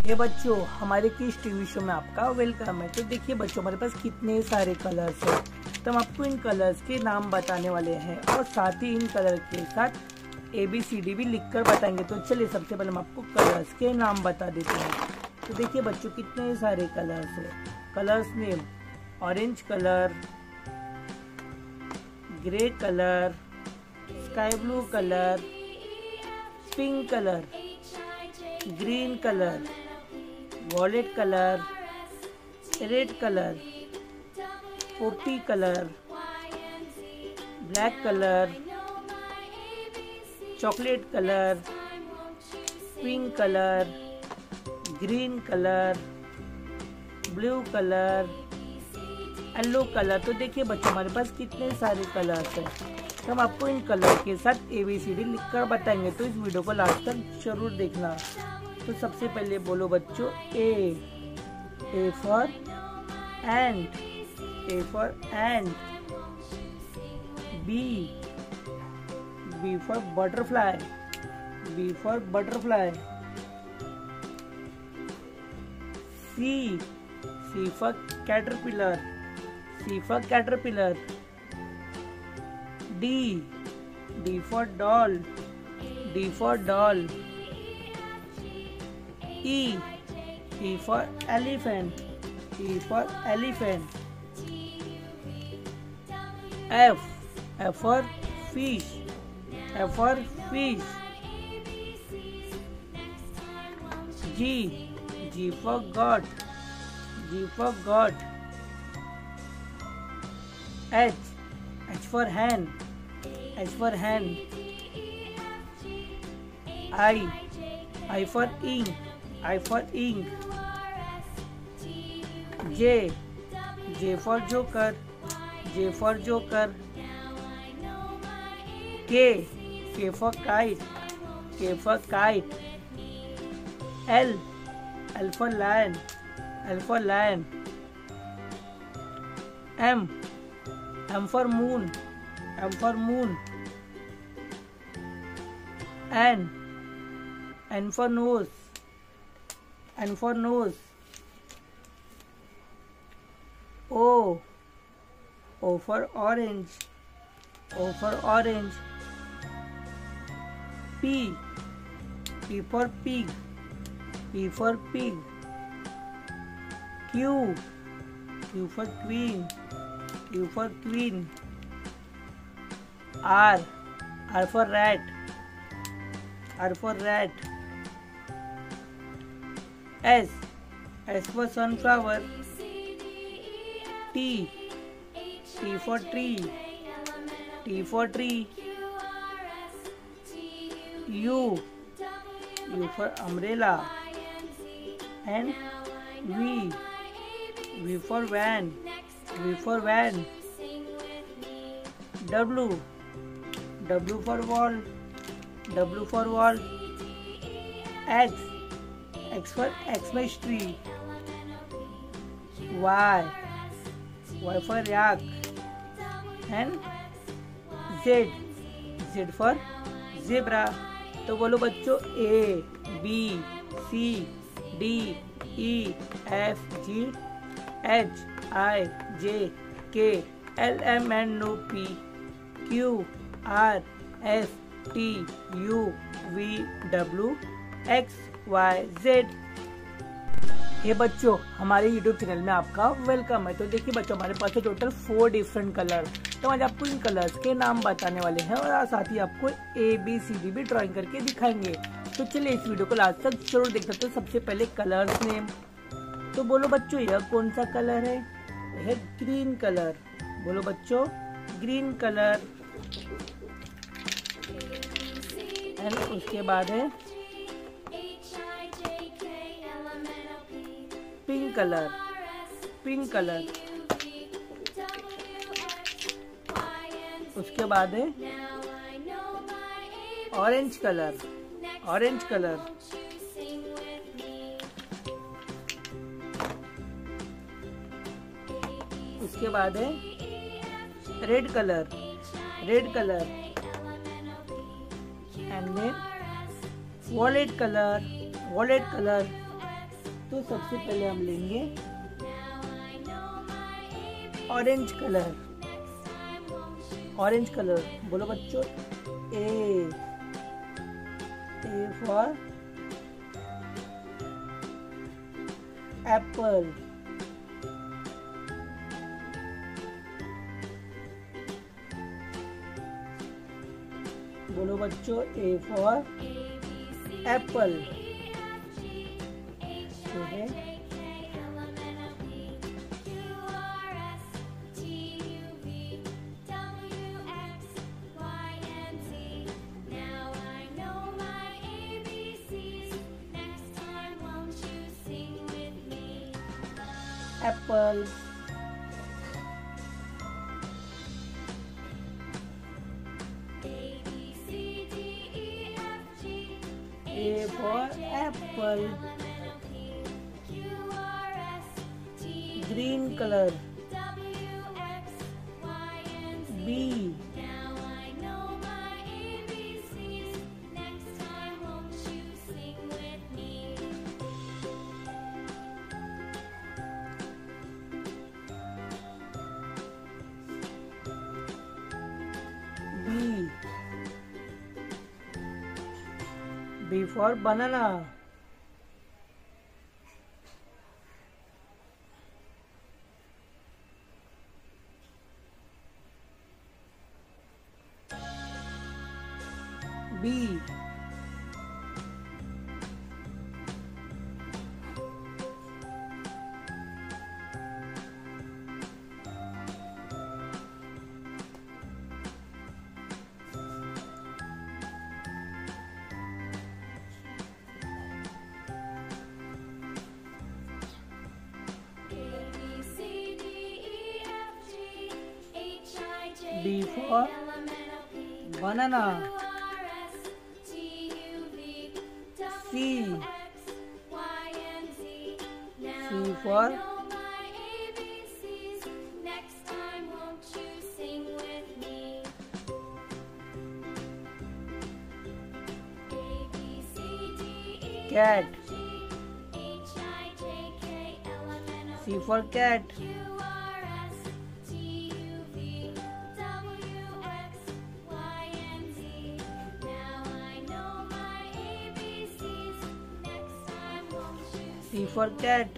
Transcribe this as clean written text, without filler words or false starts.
ये बच्चों हमारे किस टीवी शो में आपका वेलकम है। तो देखिए बच्चों हमारे पास कितने सारे कलर्स हैं, तो हम आपको इन कलर्स के नाम बताने वाले हैं और साथ ही इन कलर के साथ ABCD भी लिखकर बताएंगे। तो चलिए सबसे पहले हम आपको कलर्स के नाम बता देते हैं। तो देखिए बच्चों कितने सारे कलर्स हैं। Colours name orange colour, grey colour, sky blue colour, pink colour, green colour, violet colour, red colour, पोपटी colour, black colour, chocolate colour, pink colour, green colour, blue colour, yellow colour. तो देखिए बच्चों हमारे पास कितने सारे colours हैं। तो हम आपको इन कलर के साथ ABCD लिखकर बताएंगे, तो इस वीडियो को लास्ट तक जरूर देखना। तो सबसे पहले बोलो बच्चों A for ant, A for ant, B for butterfly, B for butterfly, C for caterpillar, C for caterpillar, D for doll, D for doll, E for elephant, E for elephant, F for fish, F for fish, G for goat, G for goat, H for hen, H for hen, I for ink, I for ink, J for joker, J for joker, K for kite, K for kite, L for lion, L for lion, M for moon, M for moon, N for nose, N for nose, O for orange, O for orange, P for pig, P for pig, Q for queen, Q for queen, R for rat, R for rat, S for sunflower, T for tree, T for tree, U for umbrella, and V for van, V for van, W for wall, W for wall, X for Xmas tree, Y for yak, and Z for zebra। तो बोलो बच्चों A B C D E F G H I J K L M N O P Q R S T U V W X Y Z। ये बच्चों हमारे YouTube channel में आपका welcome है। तो देखिए बच्चों हमारे पास है टोटल 4 डिफरेंट कलर। तो आज आपको इन कलर्स के नाम बताने वाले हैं और साथ ही आपको ABCD भी ड्राइंग करके दिखाएंगे। तो चलिए इस वीडियो को लास्ट तक जरूर देखते हैं। तो सबसे पहले कलर्स नेम, तो बोलो बच्चों यह कौन सा कलर है? यह ग्रीन कलर। बोलो बच्चों ग्रीन कलर। एंड उसके बाद है पिंक कलर, पिंक कलर। उसके बाद है ऑरेंज कलर, ऑरेंज कलर। उसके बाद है red colour, red colour. And then violet colour, violet colour. तो सबसे पहले हम लेंगे ऑरेंज कलर। ऑरेंज कलर बोलो बच्चों। A for apple. बोलो बच्चों, A for apple. Apple. A for apple. Green color. B. B for banana. B. B for banana. C. C for cat. C for cat. C for cat.